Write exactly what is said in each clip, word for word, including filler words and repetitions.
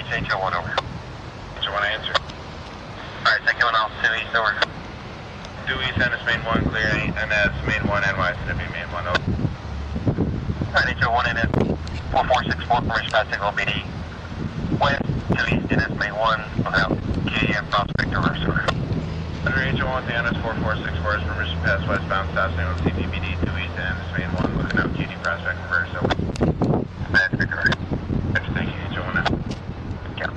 H zero one over. H zero one answer. Alright, second one off, two east over. two east, N S main one, clear, N S main one, N Y S W main one, over. Alright, H zero one N S four four six four, permission pass signal B D. West, two east, N S main one, without Q D F prospect or reverse over. Under H zero one to N S four four six four is permission pass westbound, south signal C T B D, two east, N S main one, looking out Q D prospect reverse over. That's Victor. Thank you, H zero one. Yeah.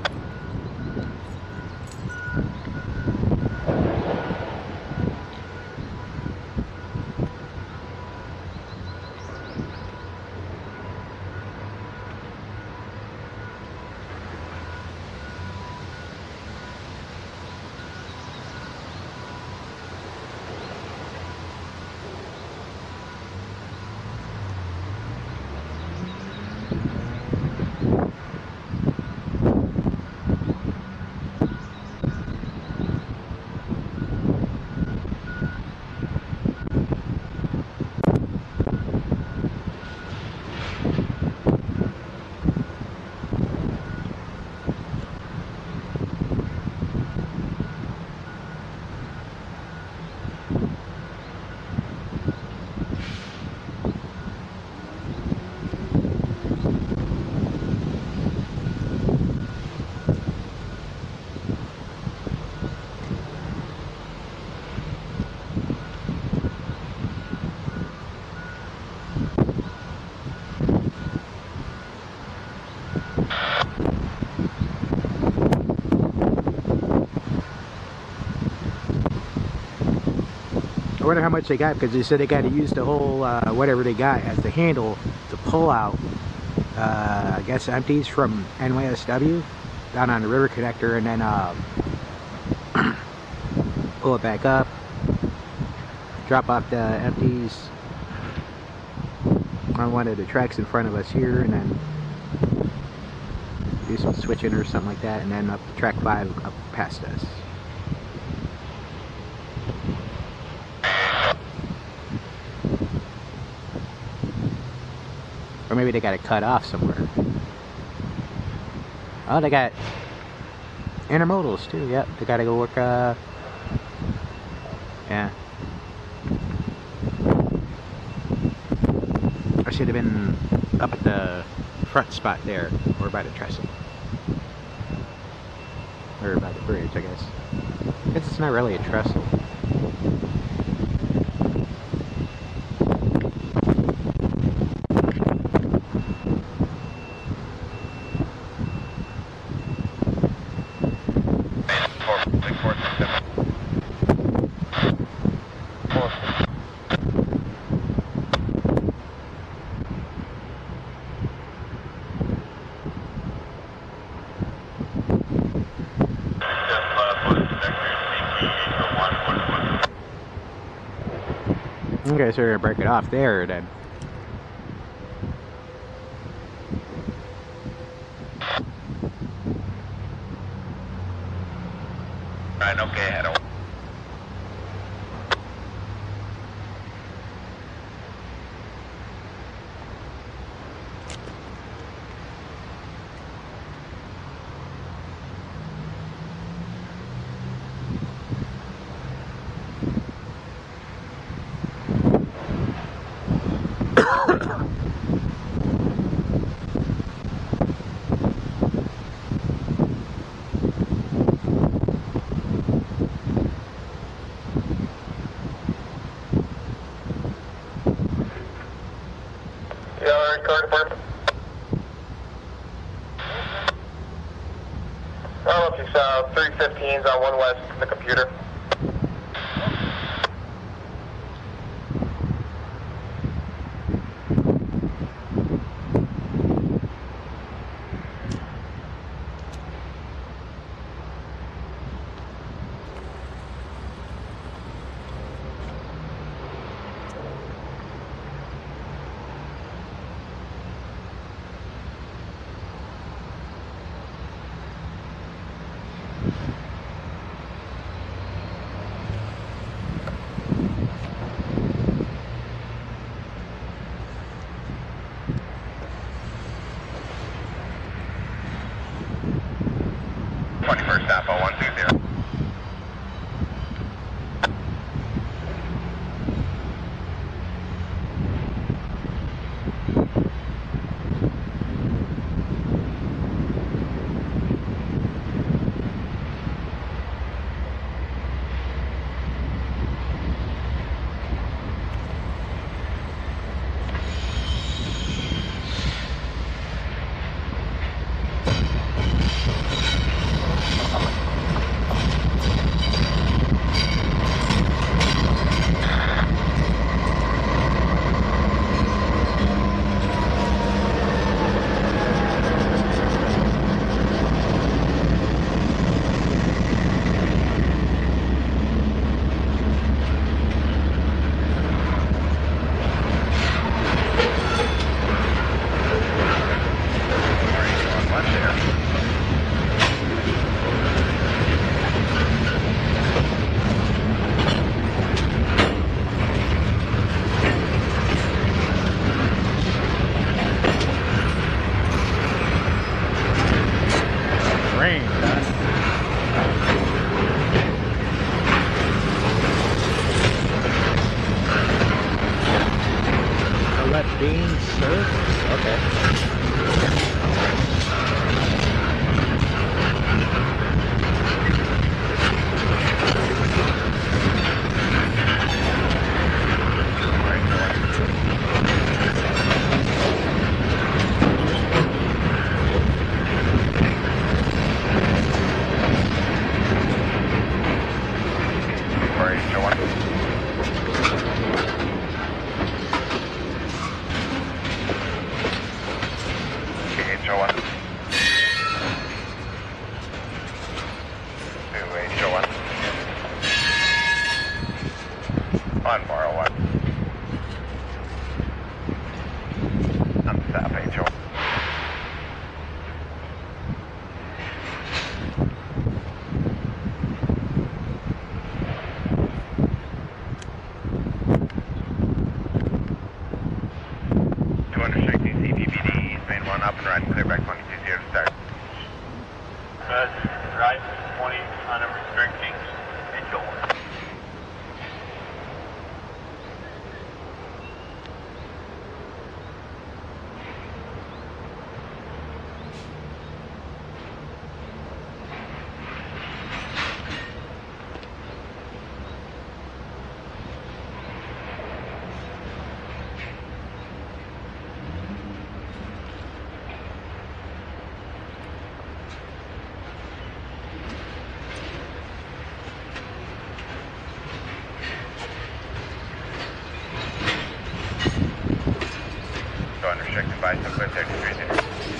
I wonder how much they got, because they said they got to use the whole uh, whatever they got as the handle to pull out uh, I guess empties from N Y S W down on the river connector, and then uh, pull it back up, drop off the empties on one of the tracks in front of us here, and then do some switching or something like that, and then up to track five up past us. Or maybe they got it cut off somewhere. Oh, they got intermodals too. Yep, they got to go work. Uh, yeah. I should have been up at the front spot there, or by the trestle, or by the bridge, I guess. I guess it's not really a trestle. Okay, so we're gonna break it off there then. Alright, okay, head on. Car department. Oh, it's uh, three fifteens on one west from the computer. twenty-first Alpha one two zero. Beans, sir? Okay. H zero one. To H zero one. One more oh one. On the south H zero one. two hundred sixty C P B D, East Main one, up and right, clear back twenty-two zero to start. Good. Right, twenty on a restricting. H zero one. So unrestricted by some clear thirty-three zero.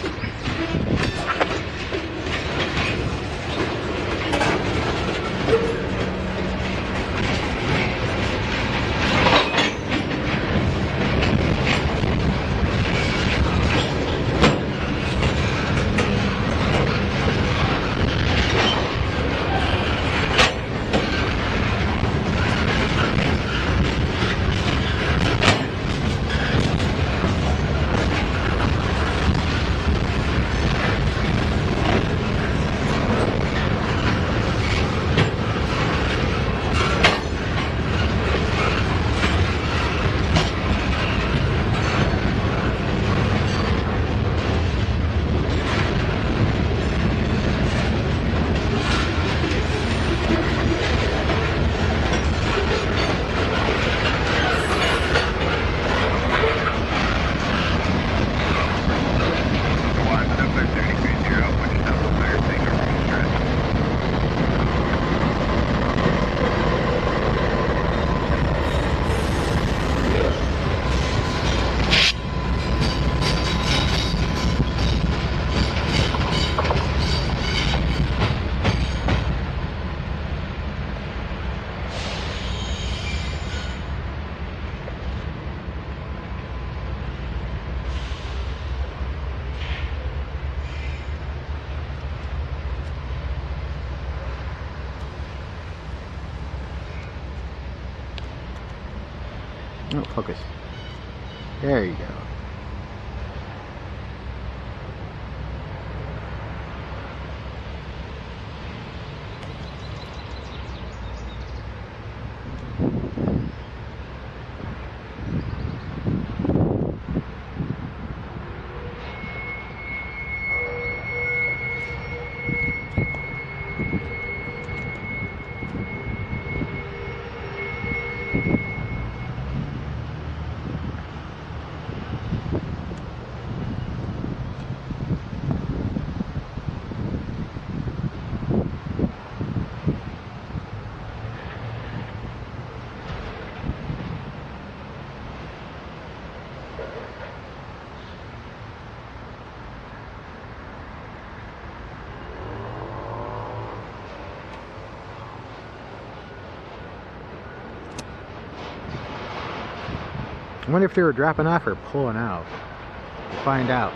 Oh, focus. There you go. I wonder if they were dropping off or pulling out. We'll find out.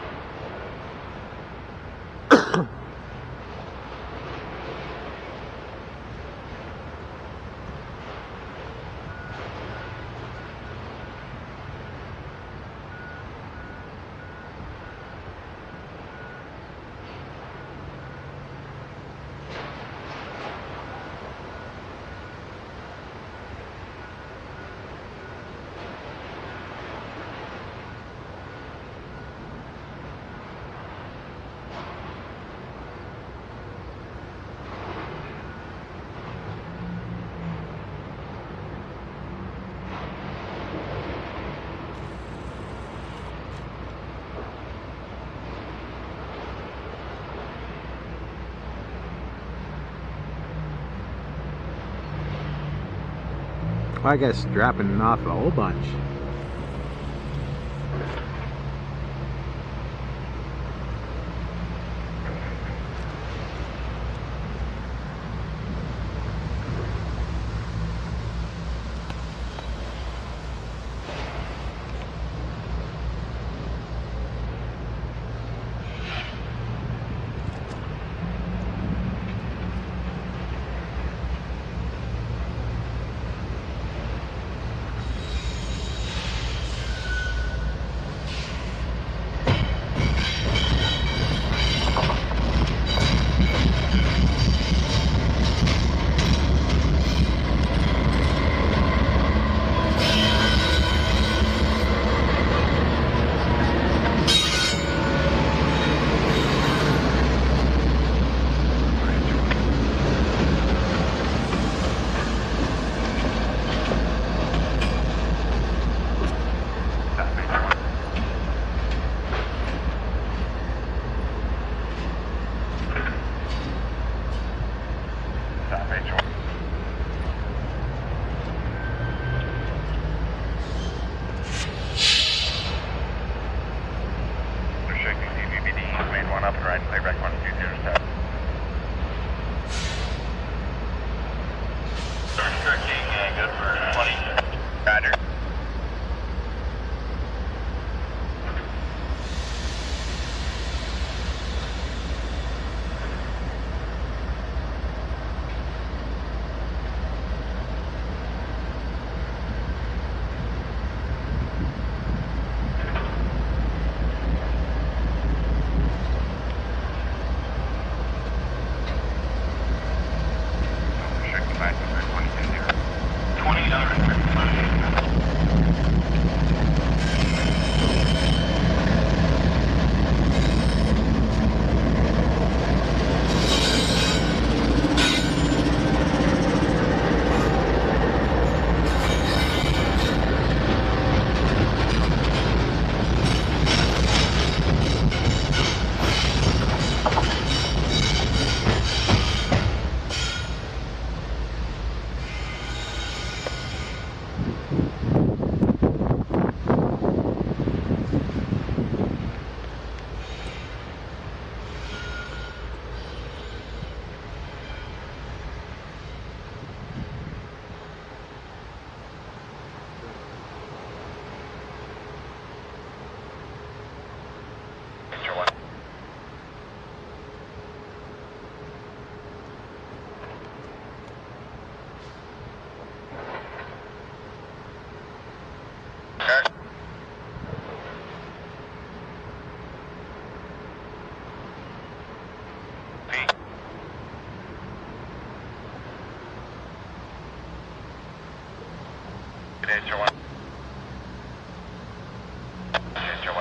Well, I guess dropping off a whole bunch. H zero one. H zero one.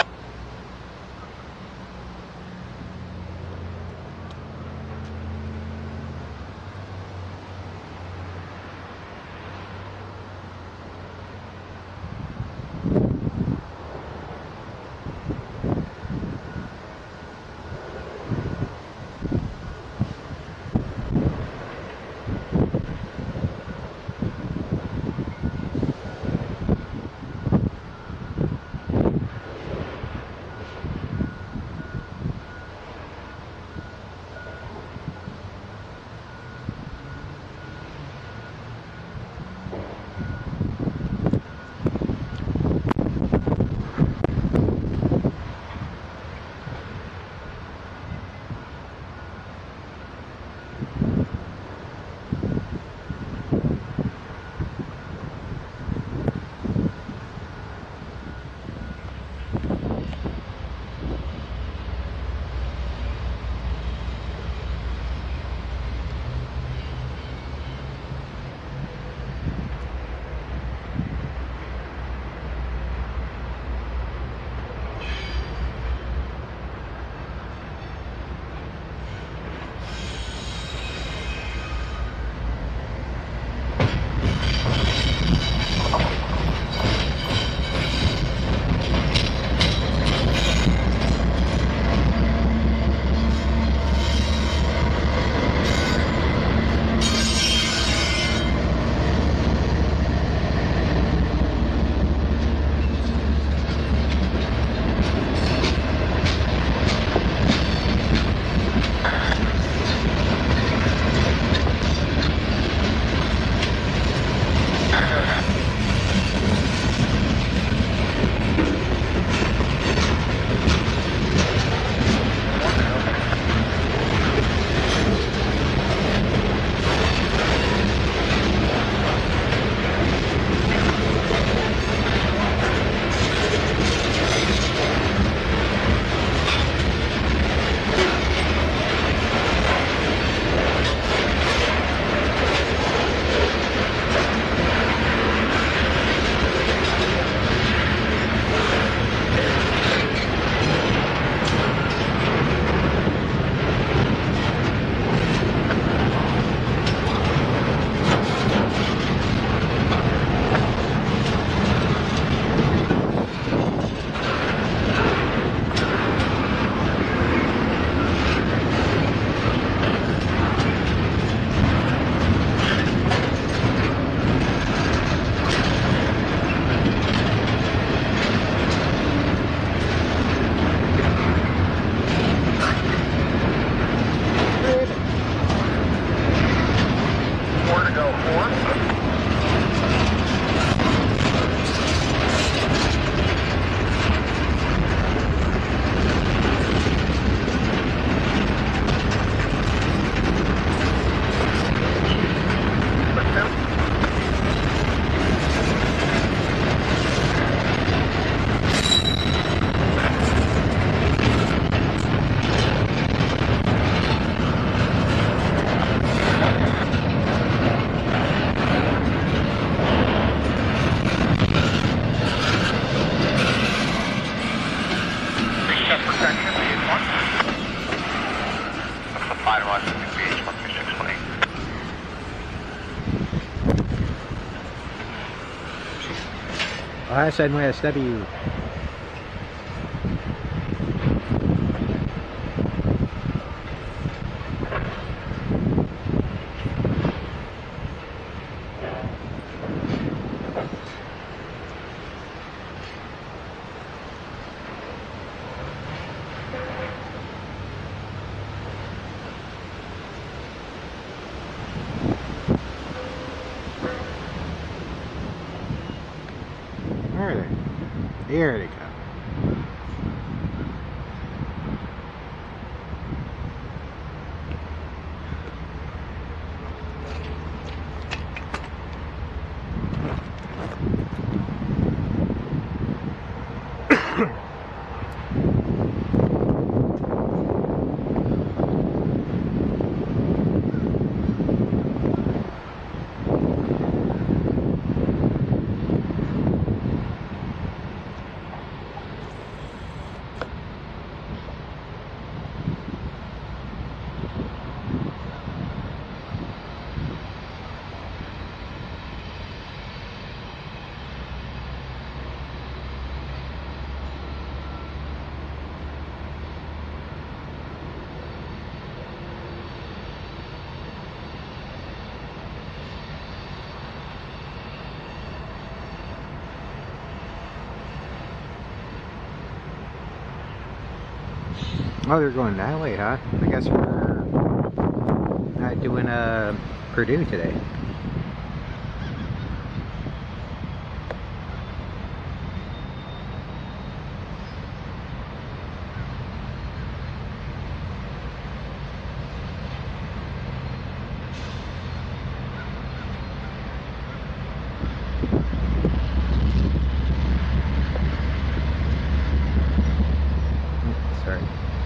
five to one, B H one three six one eight. Oh, that's N Y S W. There they, there they go. Oh, they're going that way, huh? I guess we're not doing uh, Purdue today. Sorry.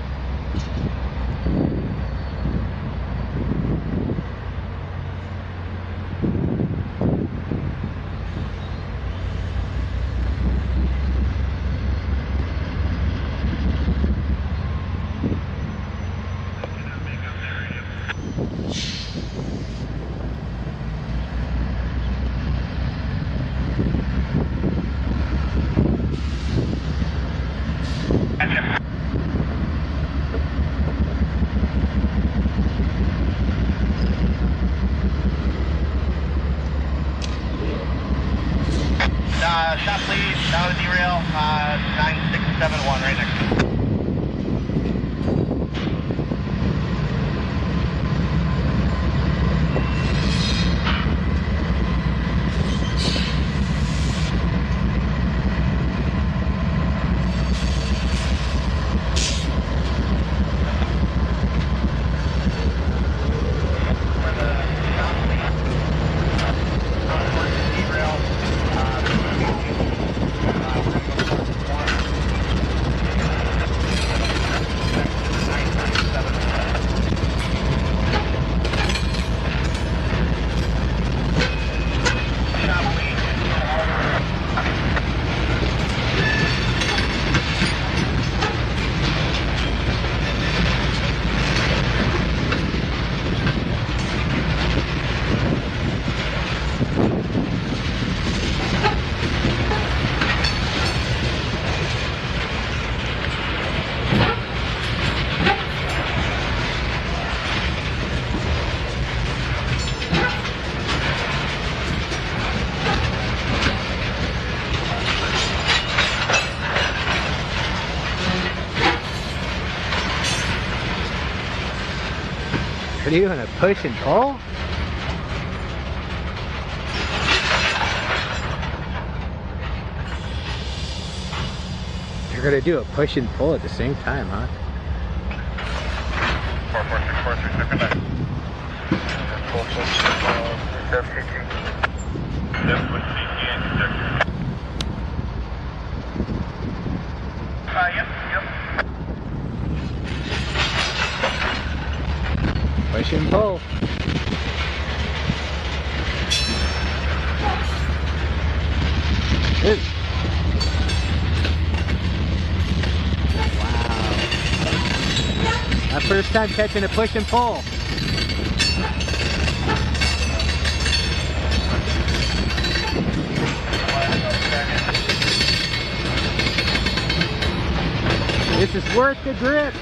Uh, stop please, down to derail, uh, nine six seven one right next to you. Are you gonna push and pull? You're gonna do a push and pull at the same time, huh? four four six four three second back. four four six four three second. Left with C T and conductor. Uh, yep, yep. Push and pull. Ooh. Wow. That's First time catching a push and pull. This is worth the grip.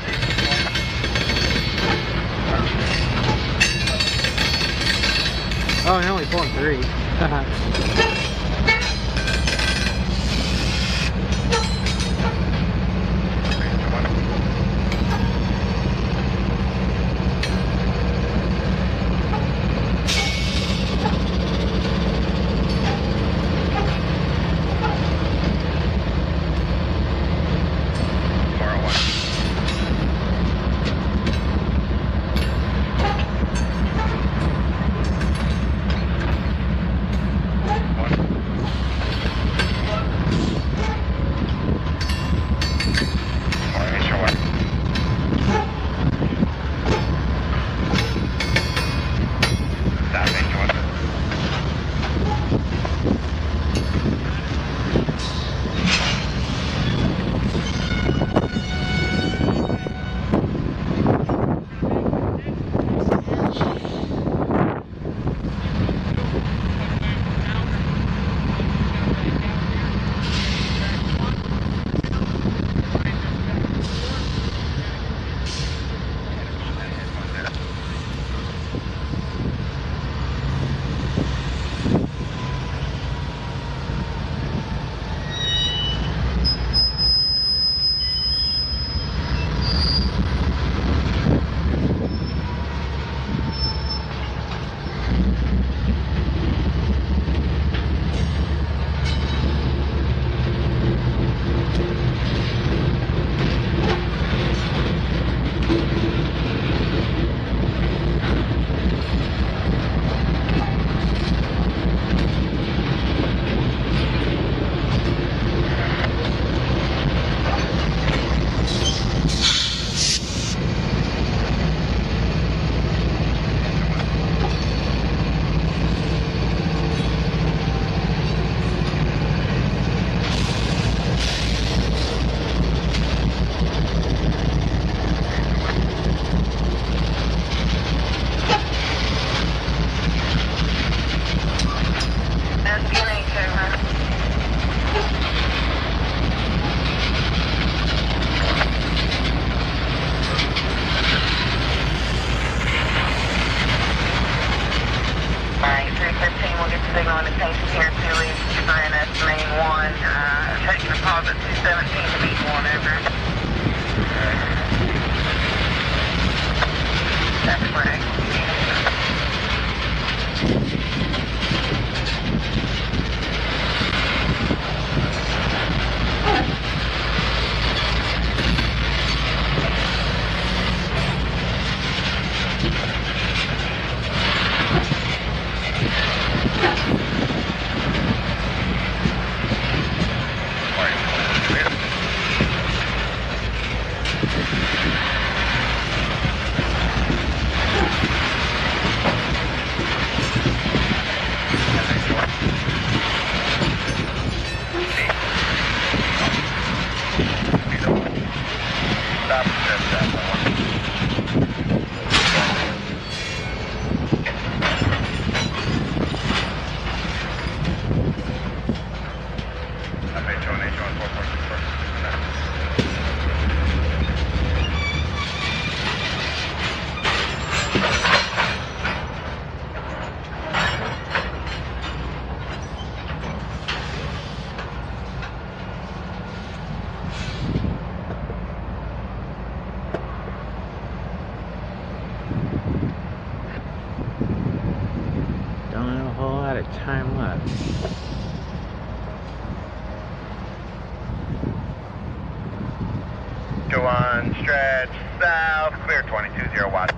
Oh, I'm only pulling three. Time left. Go on, stretch south, clear twenty-two zero watts.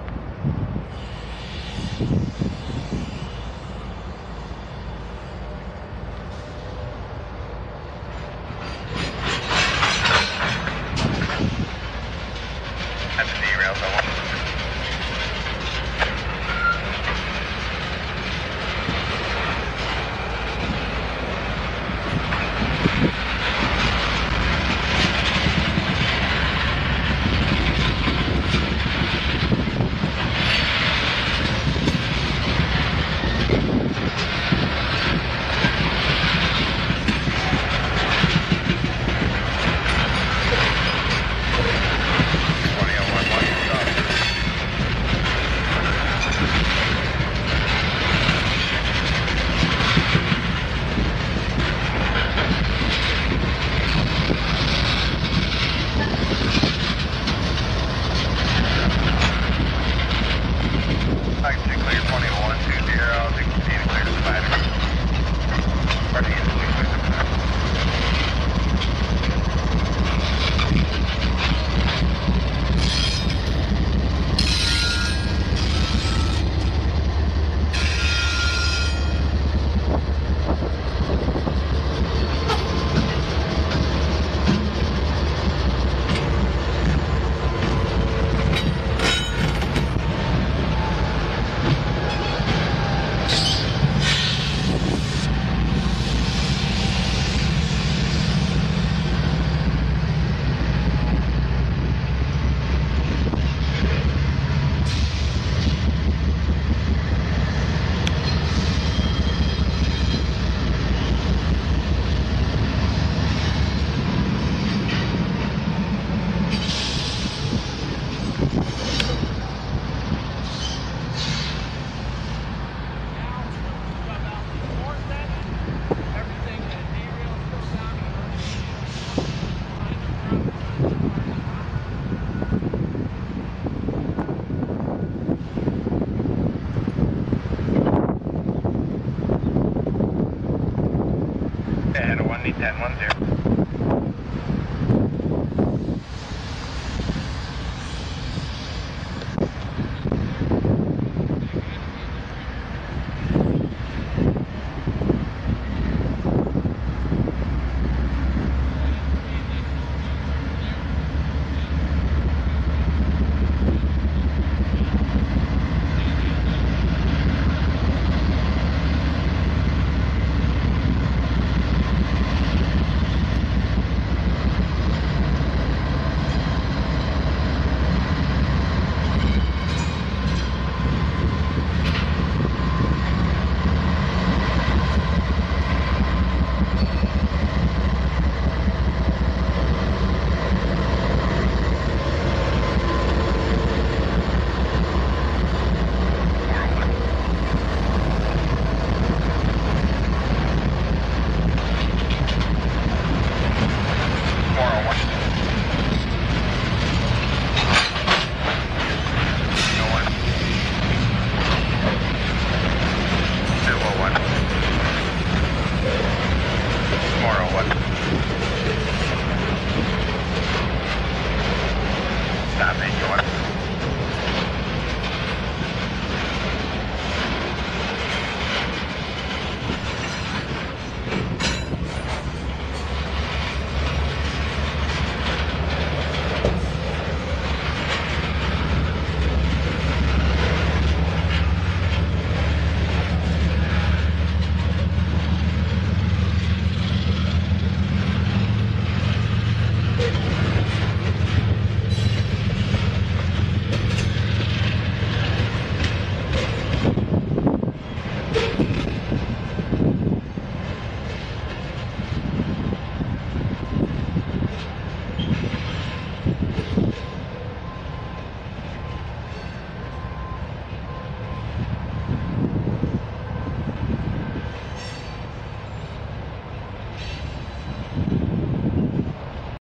That's a derail, so I want seventy ten one zero.